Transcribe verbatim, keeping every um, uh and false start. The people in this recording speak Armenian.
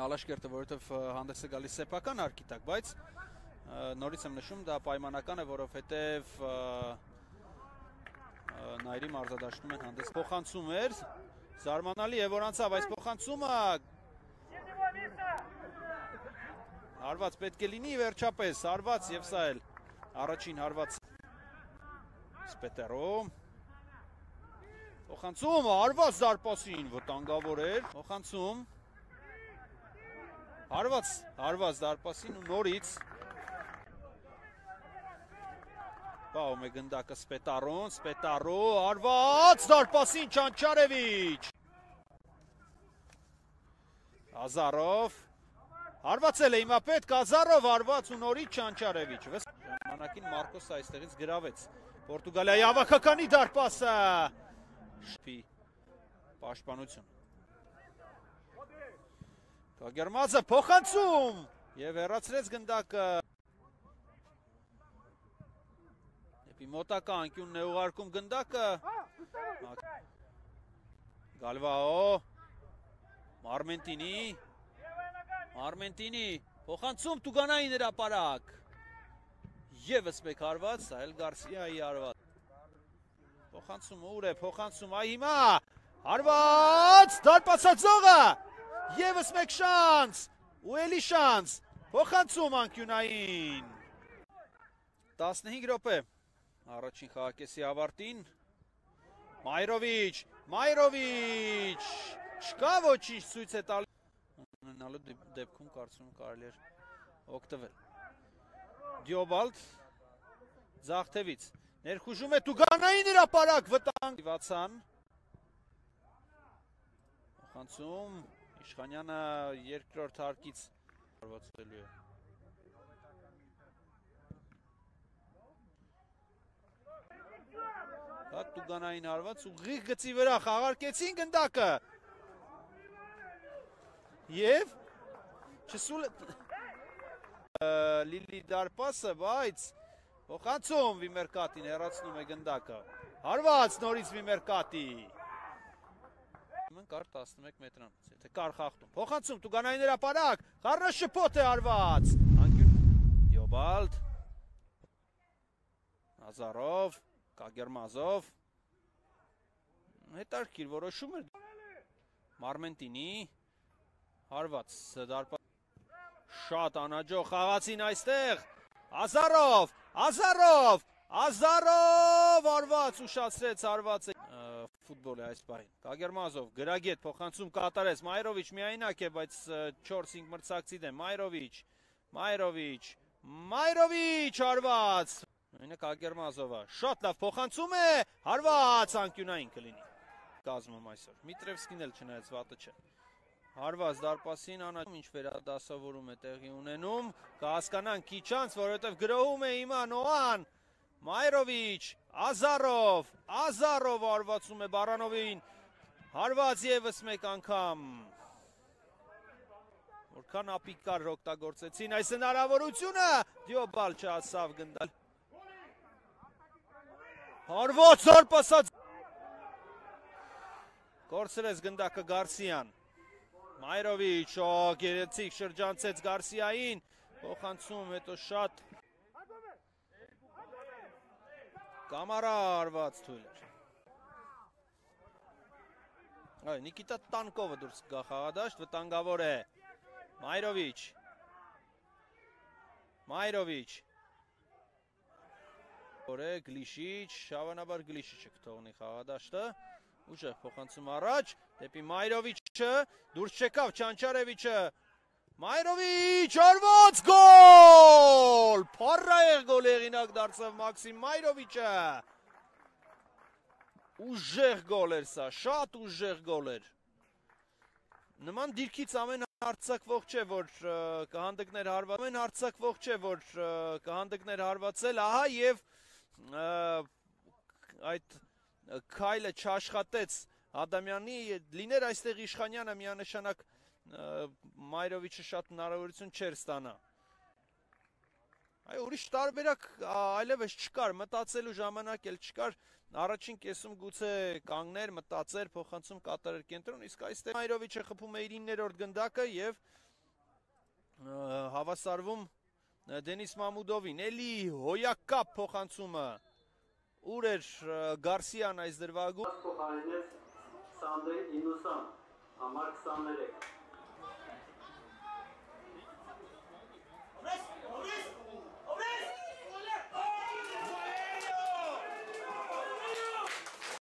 Ալաշկերտը, որովհետև հանդես է գալիս սեփական արկի տակ, բայց նորից եմ նշում, դա պայմանական է, որովհետև Նայրի մարզադաշտում են հանդես փոխանցում էր, զարմանալի է, որ անցավ այս փոխանցումը հարված պետք է լինի վերջապես, հարված եւ սա էլ առաջին հարված Սպետերով փոխանցում, հարված դարպասին վտանգավոր էր, փոխանցում հարված, հարված դարպասին ու նորից Պահում է գնդակը Սպետարոն, Սպետարո, հարված դարպասին Չանչարևիչ Ազարով Հարվածել է հիմա պետք Ազարով հարված ու նորից Չանչարևիչ Ժամանակին Մարկոսը այստեղից գրավեց Պորտուգալիայի ավագականի դարպասը Շփի պաշտպանություն Կագերմազը փոխանցում եւ հեռացրեց գնդակը Մոտակա անկյունն է ուղարկում գնդակը Գալվաո Մարմենտինի Մարմենտինի փոխանցում Տուգանային հրապարակ Եվս մեկ հարված, այլ Գարսիայի հարված Փոխանցում ուր է, փոխանցում այ հիմա Հարված, դարպասածողը Եվս մեկ շանս ու էլի շանս Փոխանցում անկյունային տասնհինգ րոպե Առաջին խաղակեսի ավարտին Մայրովիչ, Մայրովիչ Չկա ոչինչ ցույց է տալի Ունենալու դեպքում կարծում կարելի էր օգտվել Դիոբալդ Ձախթևից Ներխուժում է Տուգանային հրապարակ վտանգ Վացան Խանցում Իշխանյանը երկրորդ հարկից հարվածելու է Հատ Տուգանային հարված ուղիղ գծի վրա խաղարկեցին գնդակը Եվ չսուլ Լիլի դարպասը, բայց փոխանցում Վիմերկատին հեռացնում է գնդակը Հարված նորից Վիմերկատի Կար տասնմեկ մետրանոց, եթե կար խախտում Փոխանցում Տուգանային հրապարակ Խառնաշփոթ է հարված Դիոբալդ Ազարով Կագերմազով Հետարքիր որոշում էր Մարմենտինի Հարված Շատ անաջող խաղացին այստեղ Ազարով Ազարով Ազարով Հարված ուշացրեց հարված Ֆուտբոլ է այս պահին Կագերմազով գրագետ փոխանցում կատարեց Մայրովիչ միայնակ է բայց չորս հինգ մրցակցի դեմ Մայրովիչ Մայրովիչ Մայրովիչ հարված Նույնը Կագերմազովը շատ լավ փոխանցում է հարված անկյունային կլինի կազմում այսօր Միտրևսկին էլ չնայած վատը չէ Հարված դարպասին անաչում ինչ վերադասավորում է տեղի ունենում կհասկանան քիչ անց որովհետև գրոհում է հիմա Նոան Մայրովիչ Ազարով Ազարով հարվածում է Բարանովին հարված եւս մեկ անգամ Որքան ապիկար օգտագործեցին այս հնարավորությունը Դիոբալ չհասավ գնդալ Հարված դարպասած Կորցրեց գնդակը Գարսիան Մայրովիչ գերեցիկ շրջանցեց Գարսիային փոխանցում հետո շատ Կամարա հարված թույլ էր Այ Նիկիտա Տանկովը դուրս գա խաղադաշտ վտանգավոր է Մայրովիչ Մայրովիչ Որե Գլիշիչ, շավանաբար Գլիշիչը կթողնի խաղադաշտը Ուժեղ փոխանցում առաջ, դեպի Մայրովիչը, դուրս չեկավ Չանչարևիչը Մայրովիչ, հարված գոլ Փառահեղ գոլ հեղինակ դարձավ Մաքսիմ Մայրովիչը Ուժեղ գոլ էր սա, շատ ուժեղ գոլ էր Նման դիրքից ամեն հարցակվող չէ, որ կհանդգներ հարված Ամեն հարցակվող չէ, որ կհանդգներ հարվածել Ահա և այդ քայլը չաշխատեց Ադամյանի լիներ այստեղ Իշխանյանը միանշանակ Մայրովիչը շատ հնարավորություն չէր ստանա Այ ուրիշ տարբերակ այլևս չկար, մտածելու ժամանակ էլ չկար, առաջին կեսում գուցե կանգներ, մտածեր, փոխանցում կատարեր կենտրոն, իսկ այստեղ Մայրովիչը խփում է իր իններորդ գնդակը եւ Հավասարվում Դենիս Մամուդովին, էլի հոյակապ փոխանցումը, ուր էր Գարսիան այս դրվագում։ Փոխարինեց Սանդրի Ինուսան, համար քսաներեք։